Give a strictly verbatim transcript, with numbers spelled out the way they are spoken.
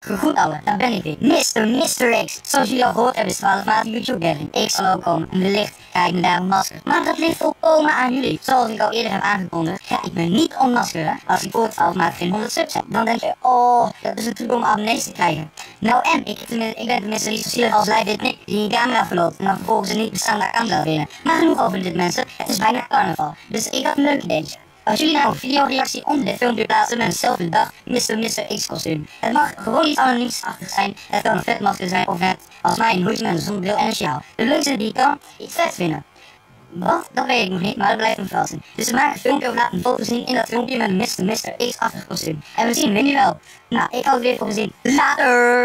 Goed ouwe, daar ben ik weer. mister mister X. Zoals jullie al gehoord hebben is twaalf maart YouTube Gavin. Ik zal ook komen. En wellicht krijg ik me daar een masker. Maar dat ligt volkomen aan jullie. Zoals ik al eerder heb aangekondigd, ga ik me niet onmaskeren als ik voor twaalf maart geen honderd subs heb. Dan denk je, oh, dat is een truc om abonnees te krijgen. Nou en, ik, ik ben tenminste niet zo zielig als Live Nick die een camera verloopt en dan vervolgens een niet bestaande account laat winnen. Maar genoeg over dit mensen, het is bijna carnaval. Dus ik had een leuk ideetje. Als jullie nou een videoreactie onder dit filmpje plaatsen met een zelf bedacht mister mister X kostuum. Het mag gewoon iets anoniemsachtig zijn, het kan een vetmasker zijn of net als mij een hoedje met een zonnebril en een sjaal. De leukste die kan iets vet vinden. Wat? Dat weet ik nog niet, maar dat blijft een verrassing. Dus we maken een filmpje of laten een foto zien in dat filmpje met een mister mister X-achtig kostuum. En we zien jullie wel. Nou, ik hou het weer voor gezien. Later!